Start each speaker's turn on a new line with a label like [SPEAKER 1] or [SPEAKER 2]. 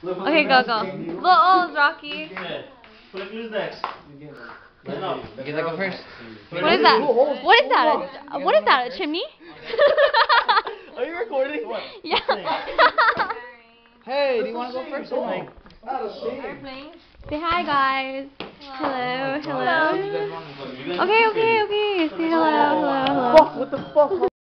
[SPEAKER 1] Okay, go, go. Oh, Rocky.
[SPEAKER 2] Who's next?
[SPEAKER 3] You get that go first.
[SPEAKER 1] What is that? What is that? What is that? A chimney?
[SPEAKER 2] Are you recording? What?
[SPEAKER 1] Yeah.
[SPEAKER 3] Hey, do you want to go first or no?
[SPEAKER 1] Say hi, guys. Hello, hello. Okay. Say hello, hello, hello.
[SPEAKER 2] What the fuck?